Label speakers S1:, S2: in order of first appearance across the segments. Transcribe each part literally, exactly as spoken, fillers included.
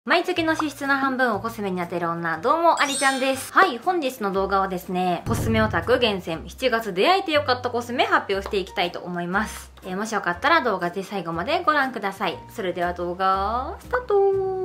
S1: 毎月の支出の半分をコスメに当てる女、どうも、ありちゃんです。はい、本日の動画はですね、コスメオタク厳選しちがつ出会えてよかったコスメ発表していきたいと思います。えー、もしよかったら動画ぜひ最後までご覧ください。それでは動画、スタート。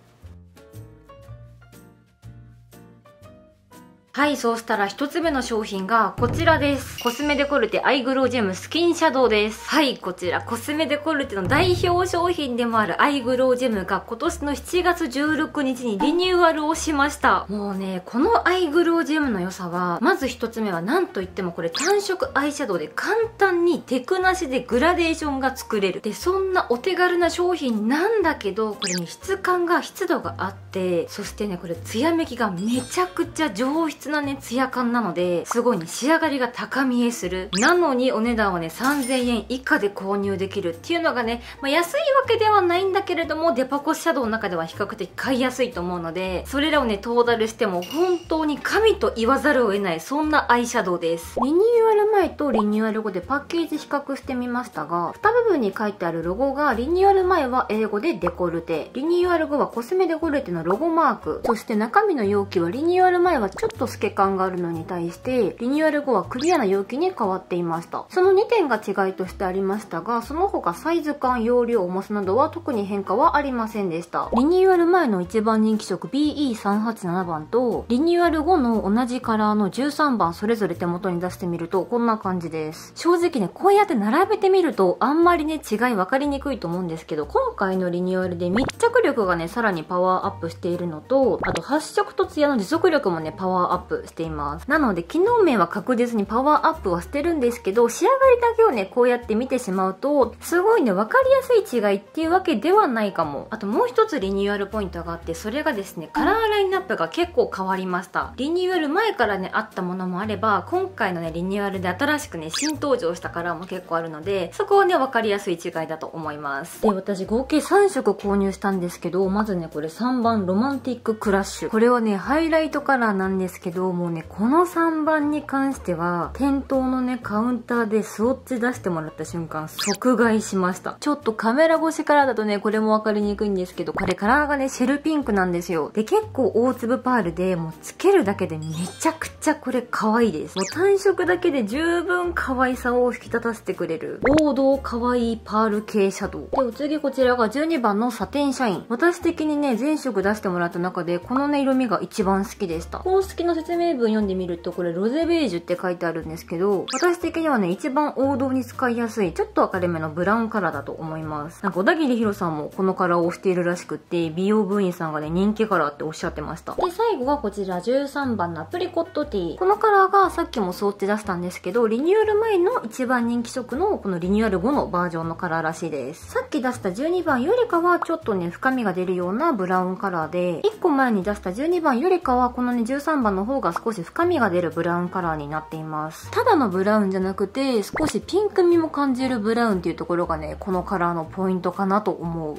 S1: はい、そうしたら一つ目の商品がこちらです。コスメデコルテアイグロウジェムスキンシャドウです。はい、こちらコスメデコルテの代表商品でもあるアイグロウジェムが今年のしちがつじゅうろくにちにリニューアルをしました。もうね、このアイグロウジェムの良さは、まず一つ目は何といってもこれ単色アイシャドウで簡単にテクなしでグラデーションが作れる。で、そんなお手軽な商品なんだけど、これに質感が湿度があって、そしてね、これツヤめきがめちゃくちゃ上質なね、ツヤ感なので、すごいね、仕上がりが高見えする。なのにお値段はね、さんぜんえん以下で購入できるっていうのがね、まあ、安いわけではないんだけれども、デパコスシャドウの中では比較的買いやすいと思うので、それらをね、トータルしても本当に神と言わざるを得ない、そんなアイシャドウです。リニューアル前とリニューアル後でパッケージ比較してみましたが、に部分に書いてあるロゴが、リニューアル前は英語でデコルテ、リニューアル後はコスメデコルテのロゴマーク、そして中身の容器はリニューアル前はちょっと透け感があるのに対してリニューアル後はクリアな容器に変わっていました。そのにてんが違いとしてありましたが、その他サイズ感、容量、重さなどは特に変化はありませんでした。リニューアル前の一番人気色 ビーイーさんはちなな 番とリニューアル後の同じカラーのじゅうさんばんそれぞれ手元に出してみるとこんな感じです。正直ね、こうやって並べてみるとあんまりね、違い分かりにくいと思うんですけど、今回のリニューアルで密着力がね、さらにパワーアップしているのと、あと発色とツヤの持続力もね、パワーアップしています。なので機能面は確実にパワーアップはしてるんですけど、仕上がりだけをね、こうやって見てしまうとすごいね、分かりやすい違いっていうわけではないかも。あともう一つリニューアルポイントがあって、それがですね、カラーラインナップが結構変わりました。リニューアル前からね、あったものもあれば、今回のね、リニューアルで新しくね、新登場したカラーも結構あるので、そこはね、分かりやすい違いだと思います。で、私合計さんしょく購入したんですけど、まずね、これさんばんロマンティッククラッシュ、これはね、ハイライトカラーなんですけど、もうね、このさんばんに関しては店頭のね、カウンターでスウォッチ出してもらった瞬間即買いしました。ちょっとカメラ越しからだとね、これも分かりにくいんですけど、これカラーがね、シェルピンクなんですよ。で、結構大粒パールで、もうつけるだけでめちゃくちゃこれ可愛いです。もう単色だけで十分可愛さを引き立たせてくれる王道可愛いパール系シャドウで、お次こちらがじゅうにばんのサテンシャイン。私的にね、全色出してもらった中でこのね、色味が一番好きでした。公式の説明文読んでみると、これロゼベージュって書いてあるんですけど、私的にはね、一番王道に使いやすいちょっと明るめのブラウンカラーだと思います。なんか小田切ヒロさんもこのカラーを推しているらしくって、美容部員さんがね、人気カラーっておっしゃってました。で、最後がこちらじゅうさんばんのアプリコットティー。このカラーがさっきもそうって出したんですけど、リニューアル前の一番人気色のこのリニューアル後のバージョンのカラーらしいです。さっき出したじゅうにばんよりかはちょっとね、深みが出るようなブラウンカラーで、いっこまえに出したじゅうにばんよりかはこのね、じゅうさんばんの方が少し深みが出るブラウンカラーになっています。ただのブラウンじゃなくて、少しピンク味も感じるブラウンっていうところがね、このカラーのポイントかなと思う。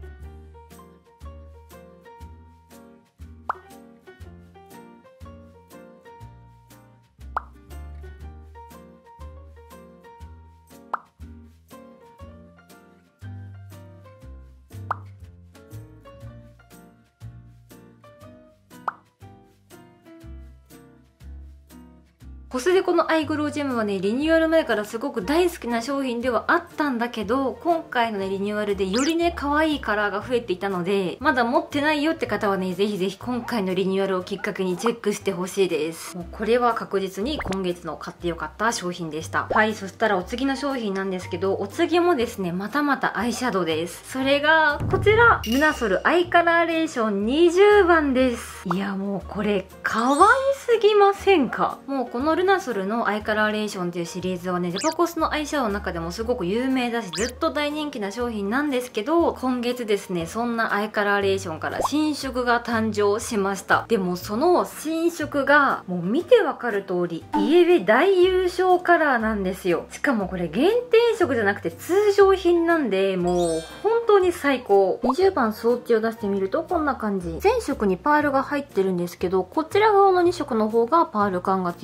S1: コスデコのアイグロウジェムはね、リニューアル前からすごく大好きな商品ではあったんだけど、今回のね、リニューアルでよりね、可愛いカラーが増えていたので、まだ持ってないよって方はね、ぜひぜひ今回のリニューアルをきっかけにチェックしてほしいです。もうこれは確実に今月の買ってよかった商品でした。はい、そしたらお次の商品なんですけど、お次もですね、またまたアイシャドウです。それが、こちらルナソルアイカラーレーションにじゅうばんです。いや、もうこれ、可愛すぎませんか？もうこのルナソルのアイカラーレーションっていうシリーズはね、デパコスのアイシャドウの中でもすごく有名だし、ずっと大人気な商品なんですけど、今月ですね、そんなアイカラーレーションから新色が誕生しました。でもその新色が、もう見てわかる通り、イエベ大優勝カラーなんですよ。しかもこれ限定色じゃなくて通常品なんで、もう本当に最高。にじゅうばんスウォッチを出してみるとこんな感じ。全色にパールが入ってるんですけど、こちら側のにしょくの方がパール感が強くて、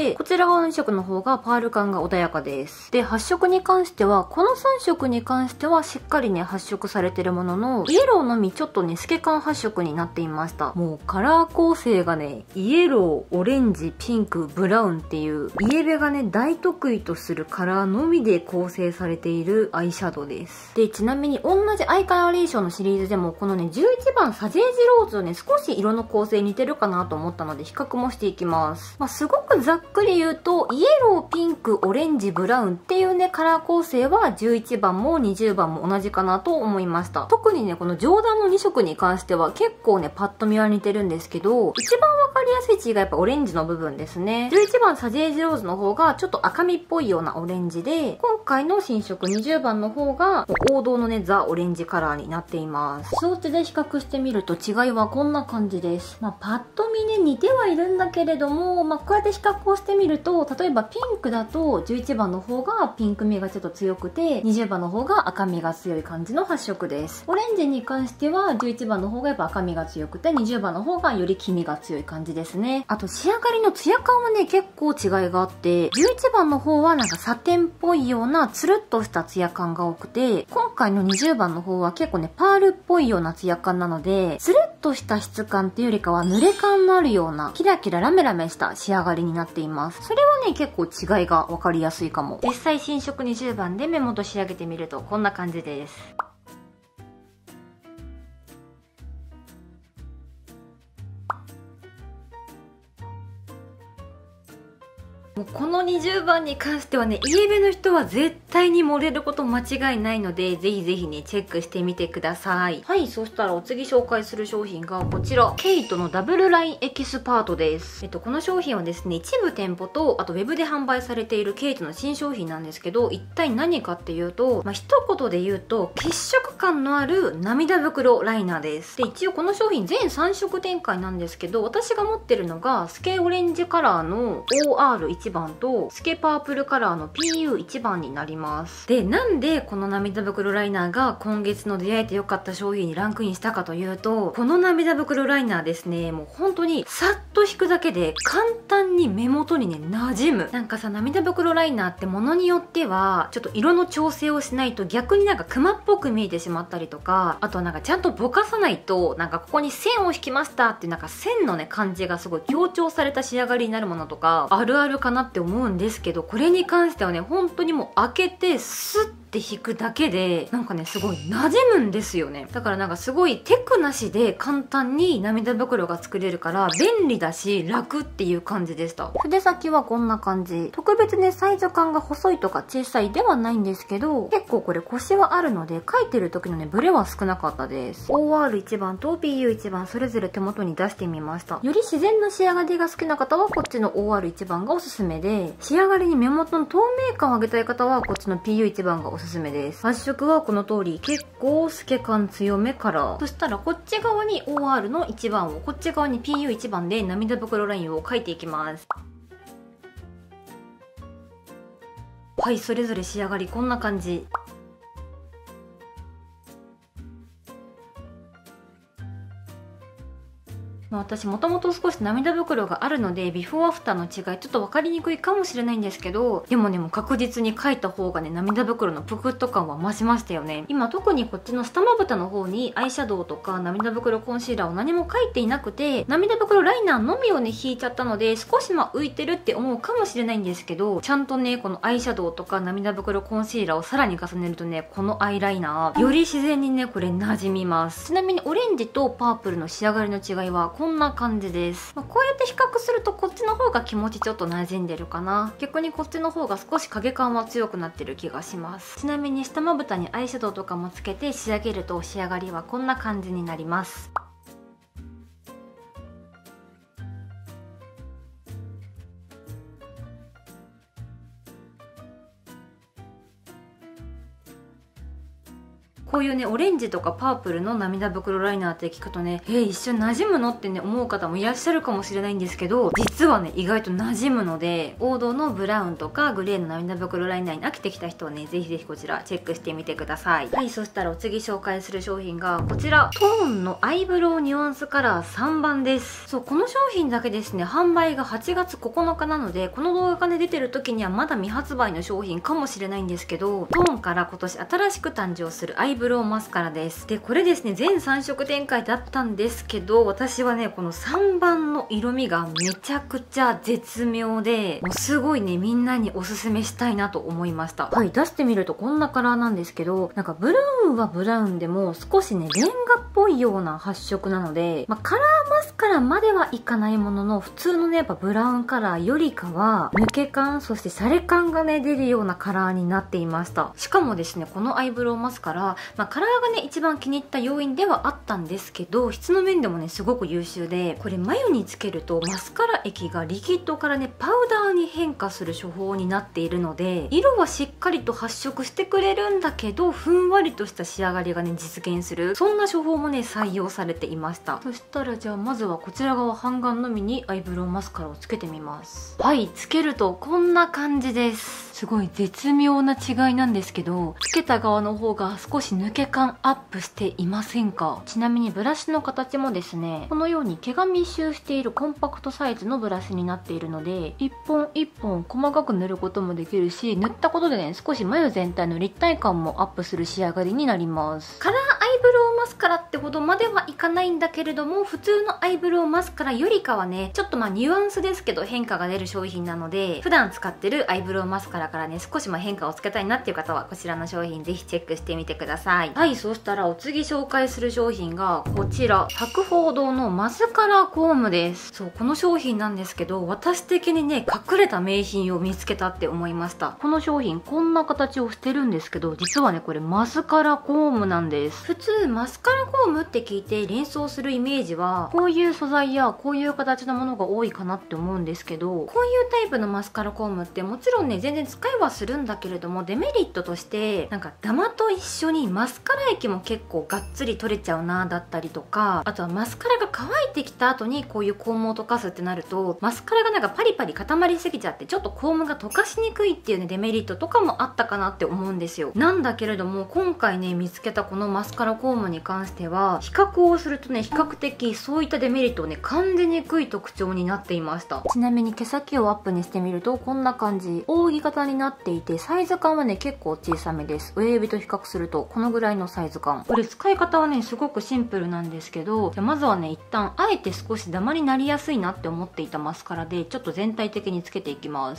S1: で、こちら側のに色の方がパール感が穏やかです。で、発色に関しては、このさん色に関してはしっかりね、発色されてるものの、イエローのみちょっとね、透け感発色になっていました。もうカラー構成がね、イエロー、オレンジ、ピンク、ブラウンっていう、イエベがね、大得意とするカラーのみで構成されているアイシャドウです。で、ちなみに同じアイカラーレーションのシリーズでも、このね、じゅういちばんサジェージローズとね、少し色の構成似てるかなと思ったので、比較もしていきます。まあ、すごくざっくり言うと、イエロー、ピンク、オレンジ、ブラウンっていうね、カラー構成はじゅういちばんもにじゅうばんも同じかなと思いました。特にね、この上段のに色に関しては結構ね、パッと見は似てるんですけど、一番わかりやすい違いはやっぱオレンジの部分ですね。じゅういちばんサジェージローズの方がちょっと赤みっぽいようなオレンジで、今回の新色にじゅうばんの方が王道のね、ザ・オレンジカラーになっています。数値で比較してみると違いはこんな感じです。まあ、パッと見ね、似てはいるんだけれども、まあ、こうやって比較をしてみると、例えばピンクだとじゅういちばんの方がピンク味がちょっと強くて、にじゅうばんの方が赤みが強い感じの発色です。オレンジに関してはじゅういちばんの方がやっぱ赤みが強くて、にじゅうばんの方がより黄身が強い感じですね。あと仕上がりのツヤ感はね、結構違いがあって、じゅういちばんの方はなんかサテンっぽいようなつるっとしたツヤ感が多くて、今回のにじゅうばんの方は結構ね、パールっぽいようなツヤ感なので、つるっとした質感っていうよりかは濡れ感のあるような、キラキララメラメした仕上がりになっています。それはね、結構違いがわかりやすいかも。実際新色にじゅうばんで目元仕上げてみるとこんな感じです。もうこのにじゅうばんに関してはね、イエベの人は絶対に盛れること間違いないので、ぜひぜひね、チェックしてみてください。はい、そしたらお次紹介する商品がこちら、ケイトのダブルラインエキスパートです。えっと、この商品はですね、一部店舗と、あとウェブで販売されているケイトの新商品なんですけど、一体何かっていうと、まあ、一言で言うと、血色感のある涙袋ライナーです。で、一応この商品全さん色展開なんですけど、私が持ってるのが、スケオレンジカラーの オーアールいちばんとスケパープルカラーの ピーユーいちばんになります。で、なんでこの涙袋ライナーが今月の出会えてよかった商品にランクインしたかというと、この涙袋ライナーですね、もう本当にさっと引くだけで簡単に目元にね、馴染む。なんかさ、涙袋ライナーってものによってはちょっと色の調整をしないと逆になんかクマっぽく見えてしまったりとか、あとはなんかちゃんとぼかさないとなんかここに線を引きましたっていうなんか線のね、感じがすごい強調された仕上がりになるものとかあるあるかなって思うんですけど、これに関してはね、本当にもう開けてスッって引くだけでなんかね、すごい馴染むんですよね。だからなんかすごいテクなしで簡単に涙袋が作れるから便利だし楽っていう感じでした。筆先はこんな感じ。特別ね、サイズ感が細いとか小さいではないんですけど、結構これコシはあるので書いてる時のね、ブレは少なかったです。 オーアールいちばんと ピーユーいちばんそれぞれ手元に出してみました。より自然な仕上がりが好きな方はこっちの オーアールいちばんがおすすめで、仕上がりに目元の透明感を上げたい方はこっちの ピーユーいちばんがおすすめです。発色はこの通り結構透け感強めカラー。そしたらこっち側に オーアール のいちばんを、こっち側に ピーユーいちばんで涙袋ラインを描いていきます。はい、それぞれ仕上がりこんな感じ。まあ私もともと少し涙袋があるのでビフォーアフターの違いちょっと分かりにくいかもしれないんですけど、でもね、もう確実に描いた方がね、涙袋のぷくっと感は増しましたよね。今特にこっちの下まぶたの方にアイシャドウとか涙袋コンシーラーを何も描いていなくて、涙袋ライナーのみをね引いちゃったので少しまあ浮いてるって思うかもしれないんですけど、ちゃんとねこのアイシャドウとか涙袋コンシーラーをさらに重ねるとね、このアイライナーより自然にねこれ馴染みます。ちなみにオレンジとパープルの仕上がりの違いはこんな感じです。まあ、こうやって比較するとこっちの方が気持ちちょっと馴染んでるかな。逆にこっちの方が少し影感は強くなってる気がします。ちなみに下まぶたにアイシャドウとかもつけて仕上げると仕上がりはこんな感じになります。 こういうねオレンジとかパープルの涙袋ライナーって聞くとね、えー、一瞬馴染むのってね思う方もいらっしゃるかもしれないんですけど、実はね意外と馴染むので、王道のブラウンとかグレーの涙袋ライナーに飽きてきた人はねぜひぜひこちらチェックしてみてください。はい、そしたらお次紹介する商品がこちら、トーンのアイブロウニュアンスカラーさんばんです。そう、この商品だけですね販売がはちがつここのかなので、この動画がね出てる時にはまだ未発売の商品かもしれないんですけど、トーンから今年新しく誕生するアイブロウマスカラです。でこれですね全さん色展開だったんですけど、私はねこのさんばんの色味がめちゃくちゃ絶妙で、もうすごいねみんなにおすすめしたいなと思いました。はい、出してみるとこんなカラーなんですけど、なんかブラウンはブラウンでも少しねレンガっぽいような発色なので、まあ、カラーマスカラまではいかないものの、普通のねやっぱブラウンカラーよりかは抜け感、そしてシャレ感がね出るようなカラーになっていました。しかもですねこのアイブロウマスカラ、まあ、カラーがね一番気に入った要因ではあったんですけど、質の面でもねすごく優秀で、これ眉につけるとマスカラ液がリキッドからねパウダーに変化する処方になっているので、色はしっかりと発色してくれるんだけどふんわりとした仕上がりがね実現する、そんな処方もね採用されていました。そしたらじゃあまずはこちら側半眼のみにアイブロウマスカラをつけてみます。はい、つけるとこんな感じです。すごい絶妙な違いなんですけど、つけた側の方が少し抜け感アップしていませんか？ちなみにブラシの形もですねこのように毛が密集しているコンパクトサイズのブラシになっているので、一本一本細かく塗ることもできるし、塗ったことでね少し眉全体の立体感もアップする仕上がりになります。カラーアイブロウマスカラってほどまではいかないんだけれども、普通のアイブロウマスカラよりかはねちょっとまあニュアンスですけど変化が出る商品なので、普段使ってるアイブロウマスカラからね少しまあ変化をつけたいなっていう方はこちらの商品ぜひチェックしてみてください。はい、そしたらお次紹介する商品がこちら、博報堂のマスカラコームです。そう、この商品なんですけど、私的にね隠れた名品を見つけたって思いました。この商品こんな形をしてるんですけど、実はねこれマスカラコームなんです。普通マスカラコームって聞いて連想するイメージはこういう素材やこういう形のものが多いかなって思うんですけど、こういうタイプのマスカラコームってもちろんね全然使いはするんだけれども、デメリットとしてなんかダマと一緒にマスカラ液も結構がっつり取れちゃうなだったりとか、あとはマスカラが乾いてきた後にこういうコームを溶かすってなるとマスカラがなんかパリパリ固まりすぎちゃってちょっとコームが溶かしにくいっていうねデメリットとかもあったかなって思うんですよ。なんだけれども今回ね見つけたこのマスカラコームに関しては比較をするとね比較的そういったデメリットをね感じにくい特徴になっていました。ちなみに毛先をアップにしてみるとこんな感じ、扇形になっていてサイズ感はね結構小さめです。親指と比較するとこのぐらいのサイズ感。これ使い方はねすごくシンプルなんですけど、じゃまずはね一旦あえて少しダマになりやすいなって思っていたマスカラでちょっと全体的につけていきます。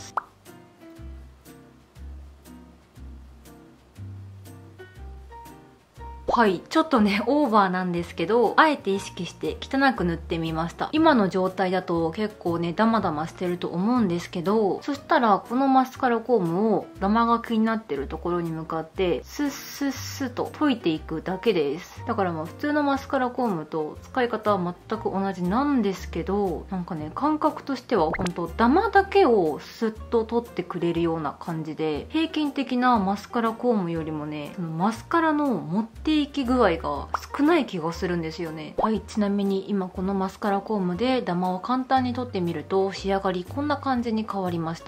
S1: はい、ちょっとねオーバーなんですけど、あえて意識して汚く塗ってみました。今の状態だと結構ねダマダマしてると思うんですけど、そしたらこのマスカラコームをダマが気になってるところに向かってスッスッスッと溶いていくだけです。だからまあ普通のマスカラコームと使い方は全く同じなんですけど、なんかね感覚としては本当ダマだけをスッと取ってくれるような感じで、平均的なマスカラコームよりもねそのマスカラの持っていき具合が少ない気がするんですよね。はい、ちなみに今このマスカラコームでダマを簡単に取ってみると仕上がりこんな感じに変わりました。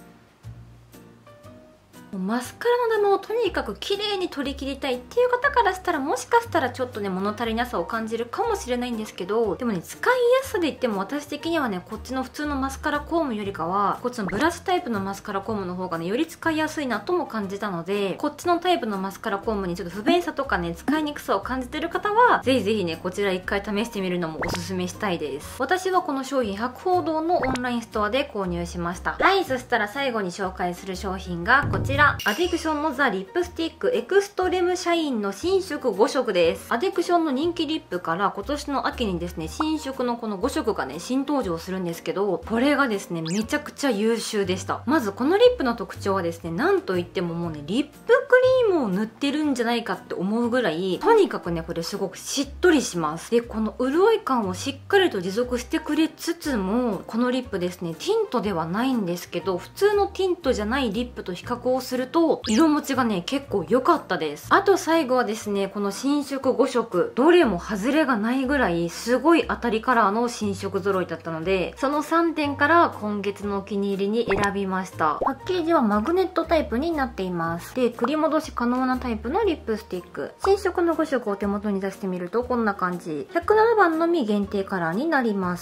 S1: マスカラのダマをとにかく綺麗に取り切りたいっていう方からしたらもしかしたらちょっとね物足りなさを感じるかもしれないんですけど、でもね使いやすさで言っても私的にはねこっちの普通のマスカラコームよりかはこっちのブラシタイプのマスカラコームの方がねより使いやすいなとも感じたので、こっちのタイプのマスカラコームにちょっと不便さとかね使いにくさを感じてる方はぜひぜひねこちら一回試してみるのもおすすめしたいです。私はこの商品博報堂のオンラインストアで購入しました。はい、そしたら最後に紹介する商品がこちら、アディクションのザ・リップスティックエクストレムシャインの新色ご色です。アディクションの人気リップから今年の秋にですね新色のこのご色がね新登場するんですけど、これがですねめちゃくちゃ優秀でした。まずこのリップの特徴はですねなんといってももうねリップクリームもう塗ってるんじゃないかって思うぐらい、とにかくねこれすごくしっとりします。でこの潤い感をしっかりと持続してくれつつも、このリップですね、ティントではないんですけど、普通のティントじゃないリップと比較をすると色持ちがね結構良かったです。あと最後はですね、この新色ご色どれも外れがないぐらいすごい当たりカラーの新色揃いだったので、そのさんてんから今月のお気に入りに選びました。パッケージはマグネットタイプになっています。で繰り戻し可能なタイプのリップスティック、新色のご色を手元に出してみるとこんな感じ。ひゃくななばんのみ限定カラーになります。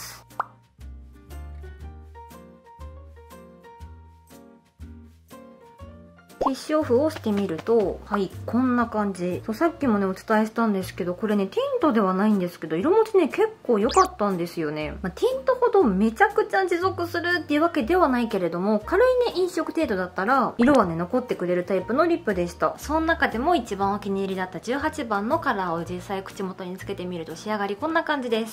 S1: ティッシュオフをしてみると、はい、こんな感じ。そう、さっきもね、お伝えしたんですけど、これね、ティントではないんですけど、色持ちね、結構良かったんですよね。まあ、ティントほどめちゃくちゃ持続するっていうわけではないけれども、軽いね、飲色程度だったら、色はね、残ってくれるタイプのリップでした。その中でも一番お気に入りだったじゅうはちばんのカラーを実際口元につけてみると仕上がりこんな感じです。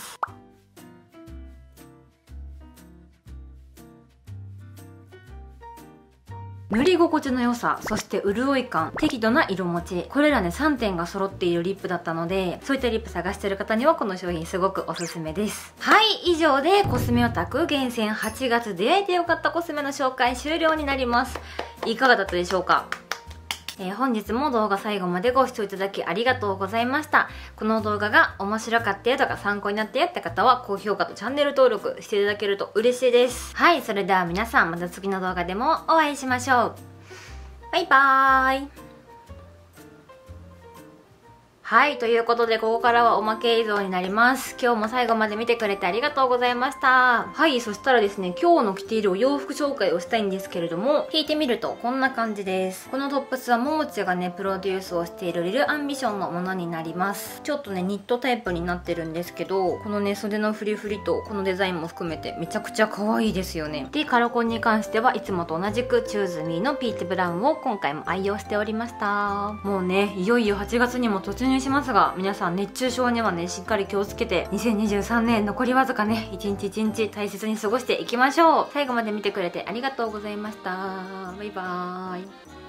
S1: 塗り心地の良さ、そして潤い感、適度な色持ち、これらねさんてんが揃っているリップだったので、そういったリップ探してる方にはこの商品すごくおすすめです。はい、以上でコスメオタク厳選はちがつ出会えてよかったコスメの紹介終了になります。いかがだったでしょうか？えー、本日も動画最後までご視聴いただきありがとうございました。この動画が面白かったよとか参考になったよって方は高評価とチャンネル登録していただけると嬉しいです。はい、それでは皆さんまた次の動画でもお会いしましょう。バイバーイ。はい、ということでここからはおまけ映像になります。今日も最後まで見てくれてありがとうございました。はい、そしたらですね、今日の着ているお洋服紹介をしたいんですけれども、引いてみるとこんな感じです。このトップスはももちがね、プロデュースをしているリルアンビションのものになります。ちょっとね、ニットタイプになってるんですけど、このね、袖のフリフリとこのデザインも含めてめちゃくちゃ可愛いですよね。で、カラコンに関してはいつもと同じくチューズミーのピーチブラウンを今回も愛用しておりました。もうね、いよいよはちがつにも突入しますが、皆さん熱中症にはねしっかり気をつけて、にせんにじゅうさんねん残りわずかね、一日一日大切に過ごしていきましょう。最後まで見てくれてありがとうございました。バイバーイ。